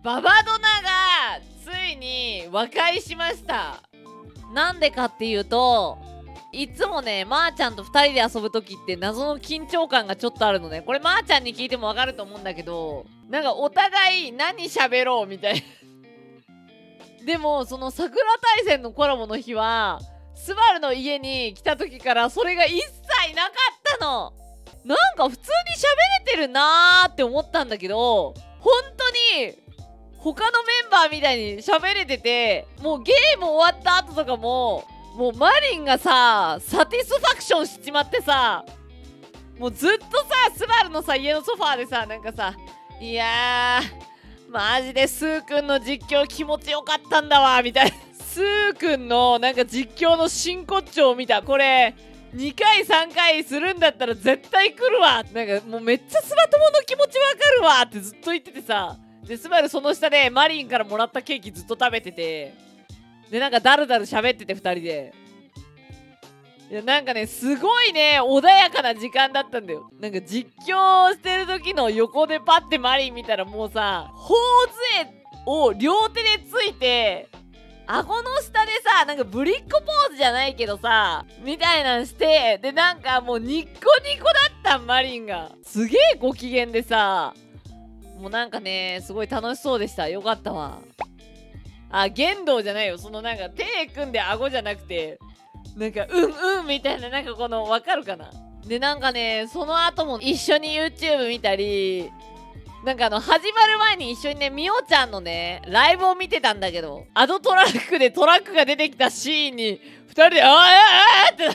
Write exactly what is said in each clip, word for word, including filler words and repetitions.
ババドナがついに和解しました。なんでかっていうと、いつもね、まーちゃんとふたりで遊ぶときって謎の緊張感がちょっとあるのね。これまーちゃんに聞いてもわかると思うんだけど、なんかお互い何喋ろうみたいな。でも、その桜大戦のコラボの日は、スバルの家に来た時からそれが一切なかったの。なんか普通に喋れてるなーって思ったんだけど、本当に他のメンバーみたいに喋れてて、もうゲーム終わった後とかも、もうマリンがさ、サティスファクションしちまってさ、もうずっとさ、スバルのさ、家のソファーでさ、なんかさ、いやー、マジでスーくんの実況気持ちよかったんだわ、みたいな。スーくんのなんか実況の真骨頂を見た。これ、にかいさんかいするんだったら絶対来るわ。なんかもうめっちゃスバ友の気持ちわかるわってずっと言っててさ。で、スバルその下でマリンからもらったケーキずっと食べてて。で、なんかダルダル喋っててふたりで。いや、なんかね、すごいね、穏やかな時間だったんだよ。なんか実況してる時の横でパッてマリン見たらもうさ、頬杖を両手でついて、顎の下でさ、なんかぶりっ子ポーズじゃないけどさ、みたいなんして、で、なんかもうニッコニコだったん、マリンが。すげえご機嫌でさ、もうなんかね、すごい楽しそうでした。よかったわ。あ、言動じゃないよ。そのなんか手組んで顎じゃなくて、なんか、うんうんみたいな、なんかこの、わかるかな。で、なんかね、その後も一緒に YouTube 見たり、なんかあの、始まる前に一緒にね、みおちゃんのね、ライブを見てたんだけど、アドトラックでトラックが出てきたシーンに、二人で、あーあーって、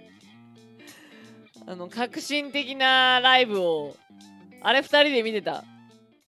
あの、革新的なライブを、あれ二人で見てた。